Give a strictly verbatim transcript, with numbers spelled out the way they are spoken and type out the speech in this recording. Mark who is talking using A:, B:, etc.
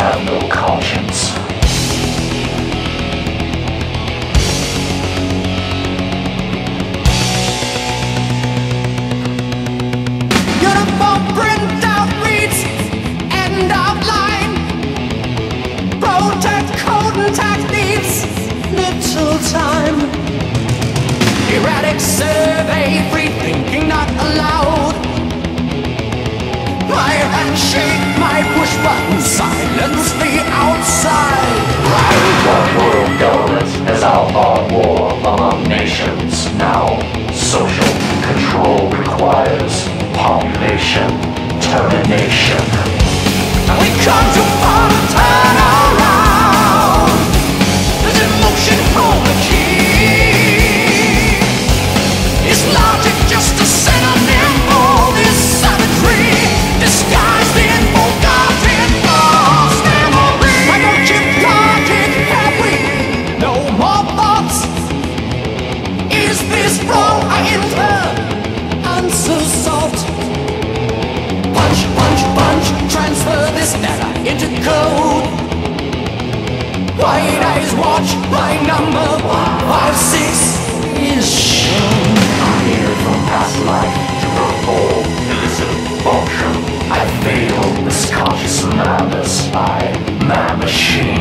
A: have no conscience.
B: Uniform printout reads end of line. Protect contact needs little time. Erratic survey, free thinking not allowed. My handshake, my push button, silence the outside.
A: One world government has outlawed war among nations. Now, social control requires population termination.
B: We come too far to turn around. Does emotion hold the key? Is logic just a synonym for this savagery? Disguised in forgotten lost memory. Why don't you plot it, have we no more thoughts? Is this wrong? I enter answer sought. Punch, punch, punch, transfer this data into code. White eyes watch, my number one five six is shown.
A: I'm here from past life to perform illicit function. I failed this conscious madness by my machine.